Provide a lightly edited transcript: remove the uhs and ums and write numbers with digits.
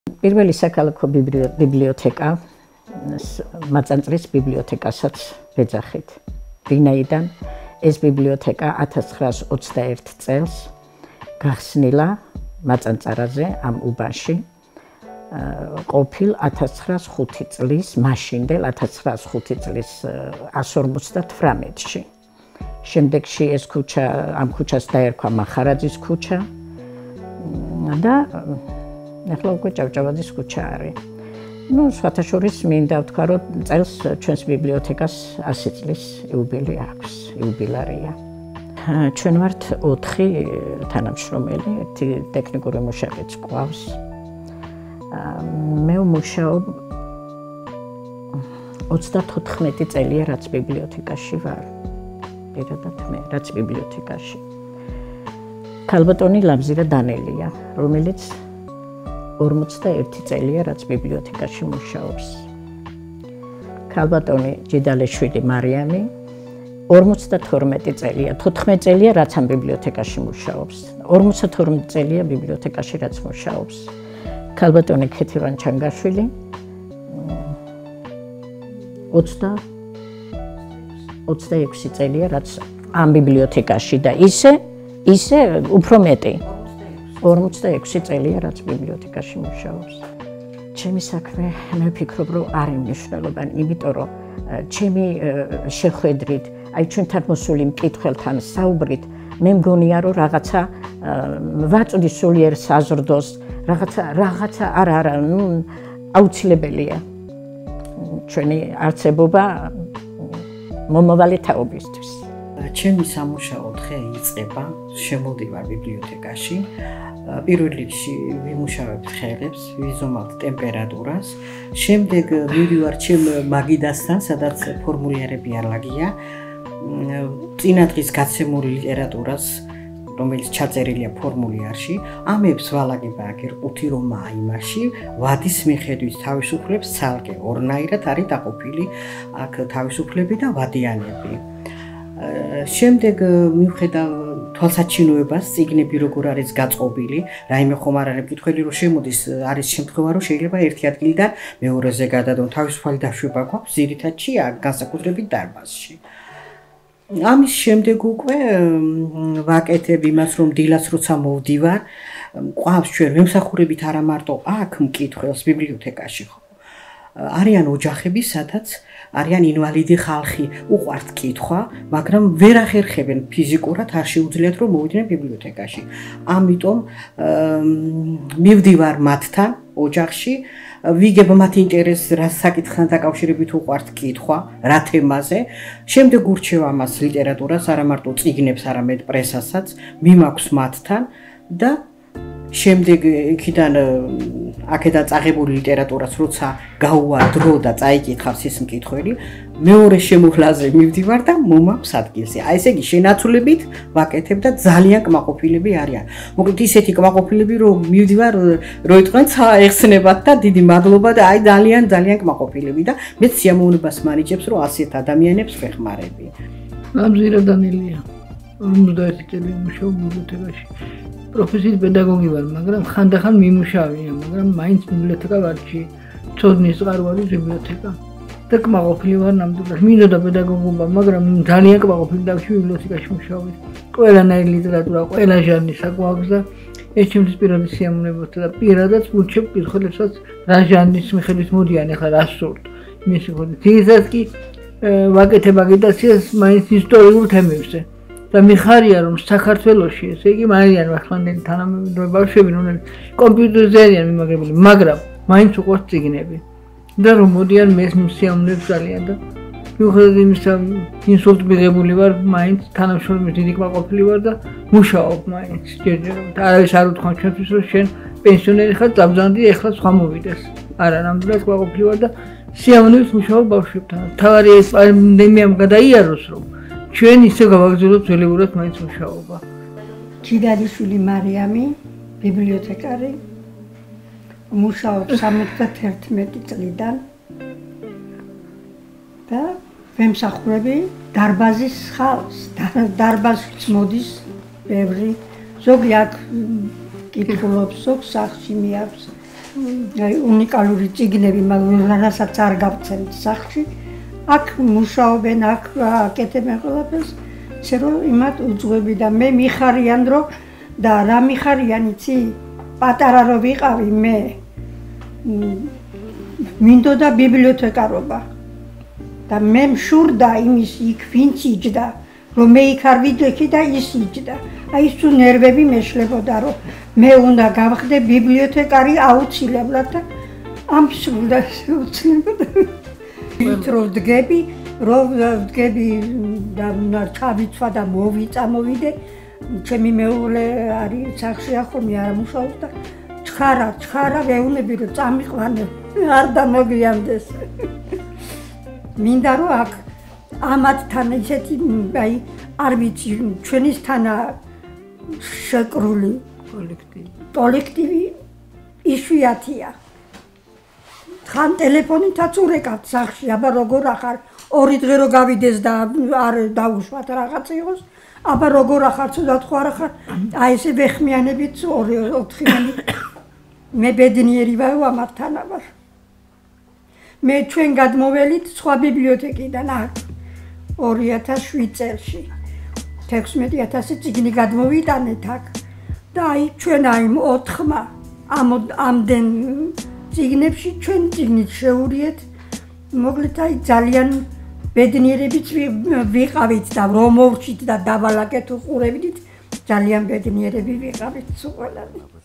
პირველი საქალაქო ბიბლიოთეკა მაწანწრის ბიბლიოთეკასაც ვეძახით. ვინაიდან ეს ბიბლიოთეკა 1921 წელს გახსნილა მაწანწარაზე ამ უბანში ყოფილ 1905 წლის მაშინდელ 1905 წლის 158-ში. შემდეგში ეს ქუჩა ამ ქუჩას დაერქვა მახარაძის ქუჩა და ახლა უკვე ჭავჭავაძის ქუჩა არის. სხვათა შორის მინდა ვთქვა, რომ წელს ჩვენს ბიბლიოთეკას 100 წლის იუბილე აქვს, იუბილარია. ჩვენ ვართ 4 თანამშრომელი, ერთი ტექნიკური მუშაკიც გვყავს. მე ვმუშაობ 34 წელია, რაც ბიბლიოთეკაში ვარ. პირადად მე, რაც ბიბლიოთეკაში. ქალბატონი ლამზირა დანელია, რომელიც 41 წელია, რაც ბიბლიოთეკაში მუშაობს. ქალბატონი ჯიდალეშვილი მარიამი 52 წელია, 14 წელია, რაც ამ ბიბლიოთეკაში მუშაობს. 52 წელია ბიბლიოთეკაში რაც მუშაობს. ქალბატონი ქეთევან ჩანგაშვილი 26 წელია, რაც ამ ბიბლიოთეკაში და ისე უფრო მეტი 46 წელია, რაც ბიბლიოთეკაში მუშაობს. ჩემი საქმე, მე ვფიქრობ, რომ არის მნიშვნელოვანი, იმიტომ რომ ჩემი შეხვედრით, აი ჩვენთან მოსული მკითხველთან საუბრით, მე მგონია, რომ რაღაცა ვაწვდი სულიერ საზრდოს, რაღაცა არა, აუცილებელია ჩვენი არსებობა მომავალი თაობისთვის. ჩემი სამუშაო დღე იწყება, შემოვდივარ ბიბლიოთეკაში. პირველ რიგში ვიმუშავებ ხელებს, ვიზომავთ ტემპერატურას. შემდეგ მივდივარ ჩემ მაგიდასთან, სადაც ფორმულირები არლაგია. წინადღის გაცემული ლიტერატურას, რომელიც ჩაწერილია ფორმულარში, ამებს ვალაგება აგერ 5 რომაა იმაში, ვადის მიხედვით თავისუფლებს ცალკე ორნაირად არის დაყოფილი აქ თავისუფლები და ვადიანები. შემდეგ მივხედავ თვალსაჩინოებას, წიგნები როგორ არის გაწყობილი, რაიმე ხომ არ არის მკითხველი რომ შემოდის, არის შემთხვევა რომ შეიძლება ერთი ადგილიდან მეორეზე გადადონ, თავისუფალი დაშვება გვაქვს ძირითადში განსაკუთრებით დარბაზში. ამის შემდეგ უკვე ვაკეთებ იმას, რომ დილას როცა მოვდივარ, მყავს ჩვენ ვემსახურებით არა მარტო აქ მკითხველს ბიბლიოთეკაში ხო. არიან ოჯახები, სადაც არიან ინვალიდი ხალხი, უყვართ კითხვა, მაგრამ ვერ ახერხებენ ფიზიკურად, არ შეუძლიათ რომ მოვიდნენ ბიბლიოთეკაში. ამიტომ მივდივარ მათთან ოჯახში, ვიგებ მათ ინტერესს, რა საკითხთან დაკავშირებით უყვართ კითხვა, რა თემაზე. შემდეგ ურჩევ ამას ლიტერატურას, არა მარტო წიგნებს, არამედ პრესასაც, მიმაქვს მათთან და შემდეგ იქიდან აქედან წაღებული ლიტერატურას როცა გაუვა დრო და წაიკითხავს ეს მკითხველი, მეორე შემოვლაზე მივდივარ და მომაქვს ადგილზე. აი ესე იგი შენაცვლებით ვაკეთებ და ძალიან კმაყოფილები არიან. მოკლედ ისეთი კმაყოფილები რომ მივდივარ, რო იტყვენ ცა ეხსნებათ და დიდი მადლობა და აი ძალიან კმაყოფილები და მე სიამოვნებას მარიჭებს რომ ასეთ ადამიანებს ვეხმარები. ლამზირა დანელია 51 წელი მუშაობ ბიბლიოთეკაში. პროფესიით პედაგოგი ვარ, მაგრამ ხანდახან მიმუშავია, მაგრამ მაინც ბიბლიოთეკა ვარჩი, ცოდნის წყაროა ბიბლიოთეკა. და კმაყოფილი ვარ ნამდვილად. მინდოდა პედაგოგობა, მაგრამ ძალიან კმაყოფილი დავში ბიბლიოთეკაში მუშაობთ. ყველანაირი ლიტერატურა, ყველა ჟანრი საკვაქვს და ეს ჩემთვის პირადი სიამოვნებაა და პირადად ვუჩვენ მკითხველებსაც რა ჟანრის მიხედვით მოდიან, ახლა რა სურთ. იმის მიხედვით. თითქოს კი ვაკეთებ აგიტაციას მაინც ისტორიულ თემებზე. და მიხარია რომ საქართველოში ესე იგი მარიან ახალგაზრდები თანამედროვე ბავშვები რომლებიც კომპიუტერზე არიან მიმაგრებული, მაგრამ მაინც უყვართ წიგნები. და რომ მოდიან მეს სიამოვნებს ძალიან და მიუხედავად იმისა ინსულტ მიღებული ვარ, მაინც თანამშრომლების დიდი კმაყოფილი ვარ და მუშაობ მაინც ჯერჯერობით. არავის არ უთხოვს ჩვენთვის რომ შენ პენსიონერი ხარ, წაბზანდი, ეხლა სხვა მოვიდეს. არა, ნამდვილად კმაყოფილი ვარ და სიამოვნებით მუშაობ ბავშვებთან. თავარი ეს პანდემიამ გადაიაროს რომ ჩვენ ისე გავაგრძელოთ ძველებურად მაინც მუშაობა. ჯიდალეშვილი მარიამი, ბიბლიოთეკარი, მუშაობ 71 წლიდან და ვემსახურები დარბაზის ხალხს, დარბაზშიც მოდის ბევრი, ზოგი აქ კითხულობს, ზოგ სახლში მიაქვს აი უნიკალური წიგნები, მაგრამ რასაც არ გავცემთ სახში. აქ მუშაობენ, აქ აკეთებენ ყველაფერს, ისე რომ იმათ უძღვები და მე მიხარიან რომ და რა მიხარიან იცი? პატარა რო ვიყავი მე მინდოდა ბიბლიოთეკარობა და მე მშურდა იმის იქ ვინც იჯდა რომ მე იქ არ ვიჯექი და ის იჯდა. აი ის თუ ნერვები მეშლებოდა რომ მე უნდა გავხდე ბიბლიოთეკარი აუცილებლად და ამ სულდა უცნებოდა. რო ვდგები და ჩავიცვა და წამოვიდე ჩემი მეუღლე არის სახში ახომი არ მუშაობს და ჩხარა ვეუნები რომ წამიყვანე არ დამოგვიანდეს. მინდა რომ აქ ამათთან ისეთი აი არ ვიცი ჩვენისთანა შეკრული კოლექტივი იშვიათია. ხან ტელეფონითაც ურეკავთ სახში, აბა როგორ ახარ, 2 დღე რო გავიდეს და არ დაუშვათ რაღაც იყოს, აბა როგორ ახარ, ცუდად ხო არ ახარ, აი ესე ვეხმიანებით 2-4 ხანი მე ბედნიერი ვარ ამათთან ვარ. მე ჩვენ გადმოველით სხვა ბიბლიოთეკიდან აქ 2007 წელში 16000 წიგნი გადმოვიტანეთ აქ და აი ჩვენ აი 4-მა ამდენ წიგნებში ჩვენ წიგნით შევურიეთ. მოკლედ აი ძალიან ბედნიერებიც ვიყავით და რომ მოვჭით და დავალაკეთ უყურებდით ძალიან ბედნიერები ვიყავით ყველანი.